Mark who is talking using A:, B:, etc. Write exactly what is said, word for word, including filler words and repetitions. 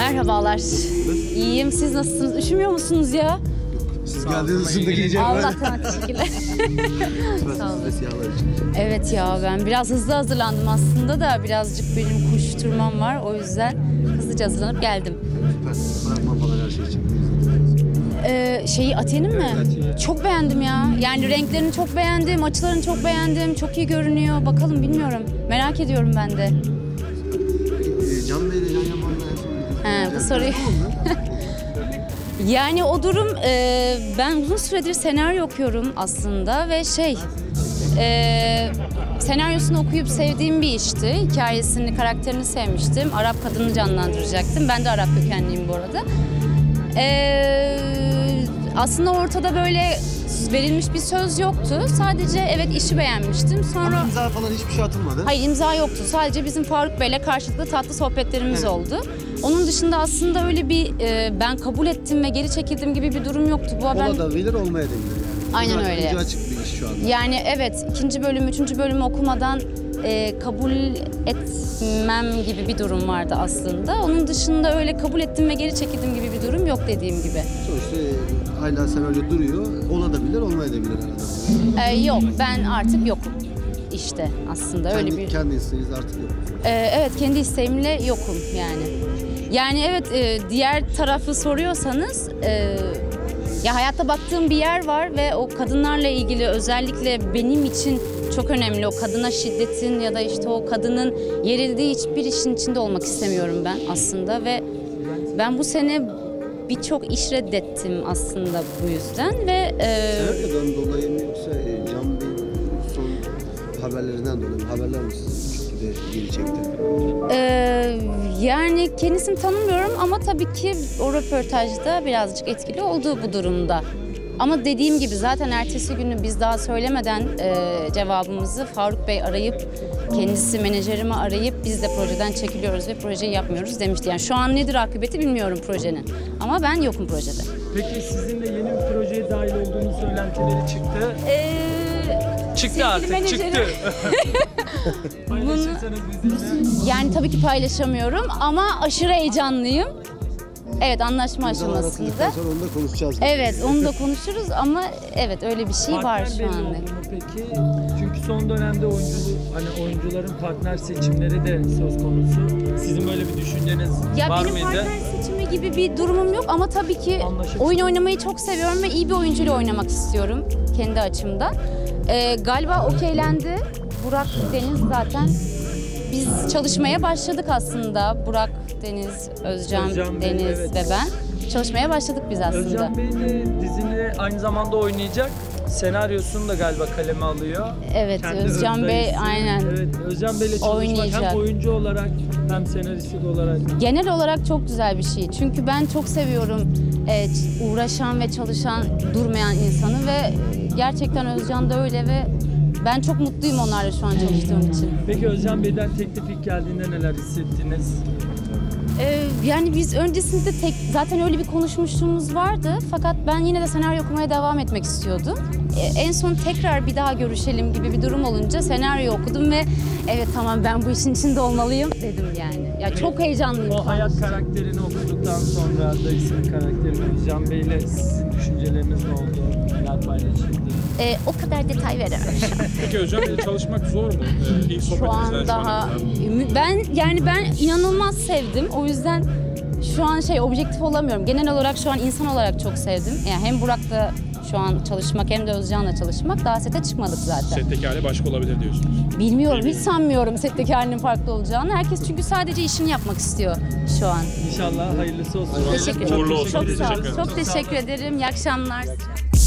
A: Merhabalar. İyiyim. Siz nasılsınız? Üşümüyor musunuz ya?
B: Siz geldiğiniz ısındık iyice.
A: Allah'tan teşekkürler. Sağ olun. Evet ya, ben biraz hızlı hazırlandım aslında da birazcık benim koşturmam var. O yüzden hızlıca hazırlanıp geldim.
B: Fragman falan her şey için.
A: Ee, şeyi Atiye'nin mi? Evet, çok beğendim ya. Yani renklerini çok beğendim, açılarını çok beğendim. Çok iyi görünüyor. Bakalım, bilmiyorum. Merak ediyorum ben de.
B: Peki, Can Bey'le Can Yaman'la...
A: He, bu soruyu... Yani o durum, e, ben uzun süredir senaryo okuyorum aslında ve şey, e, senaryosunu okuyup sevdiğim bir işti. Hikayesini, karakterini sevmiştim. Arap kadını canlandıracaktım. Ben de Arap kökenliyim bu arada. E, aslında ortada böyle verilmiş bir söz yoktu. Sadece evet işi beğenmiştim. Sonra
B: Ama imza falan hiçbir şey atılmadı.
A: Hayır, imza yoktu. Sadece bizim Faruk Bey'le karşılıklı tatlı sohbetlerimiz evet. oldu. Onun dışında aslında öyle bir e, ben kabul ettim ve geri çekildim gibi bir durum yoktu. Bu haber...
B: Olabilir, olmayabilir yani.
A: Aynen
B: Zaten
A: öyle.
B: Ucu açık bir iş şu anda.
A: Yani evet, ikinci bölüm, üçüncü bölümü okumadan e, kabul etmem gibi bir durum vardı aslında. Onun dışında öyle kabul ettim ve geri çekildim gibi bir durum yok dediğim gibi.
B: Sonuçta hala senaryo duruyor. Olabilir, olmayabilir arada.
A: E, yok, ben artık yokum işte aslında
B: Kendi,
A: öyle bir.
B: Kendi isteğiniz artık yok.
A: E, evet, kendi isteğimle yokum yani. Yani evet, e, diğer tarafı soruyorsanız e, ya hayatta baktığım bir yer var ve o kadınlarla ilgili özellikle benim için çok önemli. O kadına şiddetin ya da işte o kadının yerildiği hiçbir işin içinde olmak istemiyorum ben aslında ve ben bu sene birçok iş reddettim aslında bu yüzden ve... E,
B: Senaryodan dolayı mı yoksa e, Can Bey'in son haberlerinden dolayı mı? Haberler mi sizi bu şekilde geri çekti?
A: Ee, yani kendisini tanımıyorum ama tabii ki o röportajda birazcık etkili oldu bu durumda. Ama dediğim gibi zaten ertesi günü biz daha söylemeden e, cevabımızı Faruk Bey arayıp, kendisi menajerimi arayıp biz de projeden çekiliyoruz ve projeyi yapmıyoruz demişti. Yani şu an nedir akıbeti bilmiyorum projenin ama ben yokum projede.
C: Peki sizin de yeni bir projeye dahil olduğunuz söylentileri çıktı.
A: Ee,
C: çıktı artık, menajerim. çıktı. Paylaşırsanız bizimle.
A: Yani tabii ki paylaşamıyorum ama aşırı heyecanlıyım. Evet, anlaşma aşamasında.
B: Sonra onu da konuşacağız.
A: Evet, onu da konuşuruz ama evet öyle bir şey
C: Partner
A: var şu
C: belli
A: anda.
C: oldu mu peki? Çünkü son dönemde oyunculuk, hani oyuncuların partner seçimleri de söz konusu. Sizin böyle bir düşünceniz
A: ya
C: var
A: benim
C: mıydı?
A: partner seçimi gibi bir durumum yok ama tabii ki
C: Anlaşıldı.
A: oyun oynamayı çok seviyorum ve iyi bir oyuncuyla oynamak istiyorum kendi açımdan. Ee, galiba okeylendi. Burak Deniz zaten. Biz çalışmaya başladık aslında. Burak Deniz, Özcan,
C: Özcan Bey,
A: Deniz
C: evet.
A: ve ben. Çalışmaya başladık biz aslında.
C: Özcan Bey de dizini aynı zamanda oynayacak. Senaryosunu da galiba kaleme alıyor.
A: Evet,
C: Kendi
A: Özcan Bey
C: Özdayısı.
A: aynen.
C: Evet, Özcan Bey'le çalışmak
A: Oynayacak.
C: hem oyuncu olarak hem senarist olarak.
A: Genel olarak çok güzel bir şey. Çünkü ben çok seviyorum e, uğraşan ve çalışan, durmayan insanı ve gerçekten Özcan da öyle ve ben çok mutluyum onlarla şu an çalıştığım için.
C: Peki Özcan Bey'den teklif ilk geldiğinde neler hissettiniz?
A: Ee, yani biz öncesinde tek, zaten öyle bir konuşmuşluğumuz vardı. Fakat ben yine de senaryo okumaya devam etmek istiyordum. Ee, en son tekrar bir daha görüşelim gibi bir durum olunca senaryo okudum ve evet tamam ben bu işin içinde olmalıyım dedim yani. Ya çok heyecanlıyım.
C: O hayat karakterini okuduktan sonra dayısının karakterini Özcan Bey'le sizin düşünceleriniz ne oldu? Neler paylaşıldı?
A: Ee, o kadar detay veremem.
D: Peki Özcan Bey'le çalışmak zor mu? Ee, ilk
A: Şu
D: sohbetinizden
A: an
D: şu
A: daha
D: ana kadar.
A: ben yani ben inanılmaz sevdim. O yüzden şu an şey objektif olamıyorum. Genel olarak şu an insan olarak çok sevdim. Yani hem Burak'la şu an çalışmak hem de Özcan'la çalışmak. Daha sete çıkmadık zaten.
D: Setteki hali başka olabilir diyorsunuz.
A: Bilmiyorum, hiç sanmıyorum setteki halinin farklı olacağını. Herkes çünkü sadece işini yapmak istiyor şu an.
C: İnşallah hayırlısı olsun.
A: Teşekkür ederim.
D: Uğurlu olsun.
A: Çok sağ olun.
D: Teşekkür ederim.
A: Çok teşekkür ederim. İyi akşamlar.